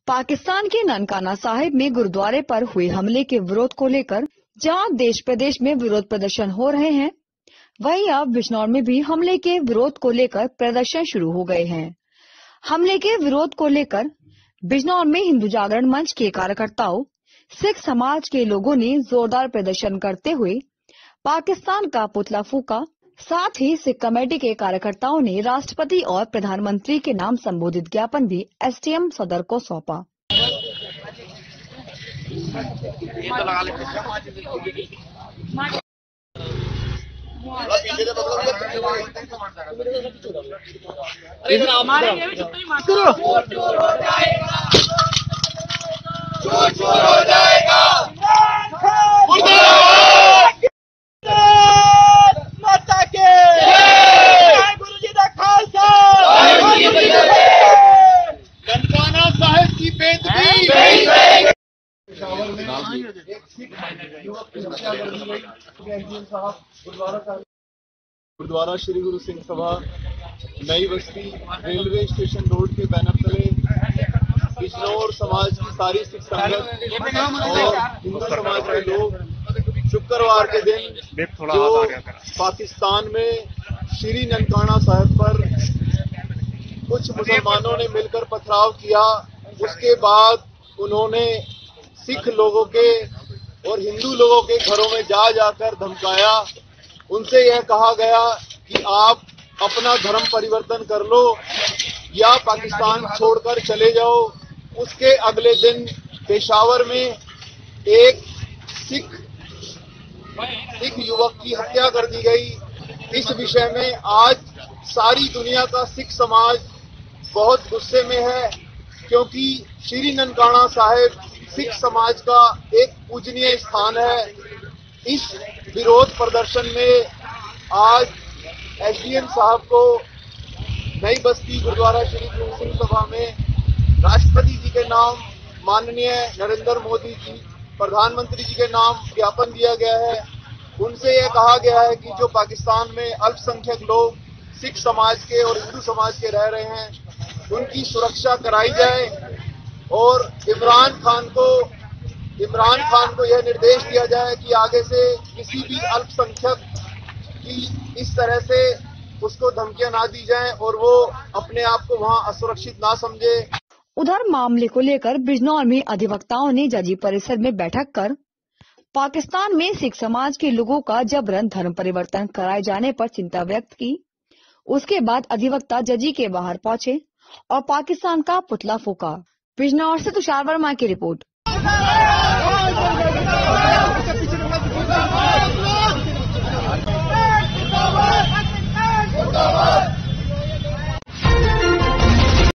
पाकिस्तान के ननकाना साहिब में गुरुद्वारे पर हुए हमले के विरोध को लेकर जहां देश प्रदेश में विरोध प्रदर्शन हो रहे हैं, वहीं अब बिजनौर में भी हमले के विरोध को लेकर प्रदर्शन शुरू हो गए हैं। हमले के विरोध को लेकर बिजनौर में हिंदू जागरण मंच के कार्यकर्ताओं, सिख समाज के लोगों ने जोरदार प्रदर्शन करते हुए पाकिस्तान का पुतला फूका। साथ ही सिख कमेटी के कार्यकर्ताओं ने राष्ट्रपति और प्रधानमंत्री के नाम संबोधित ज्ञापन भी एसडीएम सदर को सौंपा। ननकाना साहिब की बेदबी gurdwara Shri Guru Singh Sabha Nai Basti railway station road के बैनर तले बिजनौर समाज की सारी सिख संगत और हिंदू समाज के लोग शुक्रवार के दिन जो पाकिस्तान में श्री ननकाना साहिब पर कुछ मुसलमानों ने मिलकर पथराव किया, उसके बाद उन्होंने सिख लोगों के और हिंदू लोगों के घरों में जाकर धमकाया। उनसे यह कहा गया कि आप अपना धर्म परिवर्तन कर लो या पाकिस्तान छोड़कर चले जाओ। उसके अगले दिन पेशावर में एक सिख युवक की हत्या कर दी गई। इस विषय में आज सारी दुनिया का सिख समाज बहुत गुस्से में है, क्योंकि श्री ननकाना साहिब सिख समाज का एक पूजनीय स्थान है। इस विरोध प्रदर्शन में आज एसडीएम साहब को नई बस्ती गुरुद्वारा श्री गुरु सिंह सभा में राष्ट्रपति जी के नाम माननीय नरेंद्र मोदी जी, प्रधानमंत्री जी के नाम ज्ञापन दिया गया है। उनसे यह कहा गया है कि जो पाकिस्तान में अल्पसंख्यक लोग सिख समाज के और हिंदू समाज के रह रहे हैं, उनकी सुरक्षा कराई जाए और इमरान खान को यह निर्देश दिया जाए कि आगे से किसी भी अल्पसंख्यक की इस तरह से उसको धमकियां ना दी जाएं और वो अपने आप को वहां असुरक्षित ना समझे। उधर मामले को लेकर बिजनौर में अधिवक्ताओं ने जजी परिसर में बैठक कर पाकिस्तान में सिख समाज के लोगों का जबरन धर्म परिवर्तन कराए जाने पर चिंता व्यक्त की। उसके बाद अधिवक्ता जजी के बाहर पहुंचे और पाकिस्तान का पुतला फूका। बिजनौर से तुषार वर्मा की रिपोर्ट।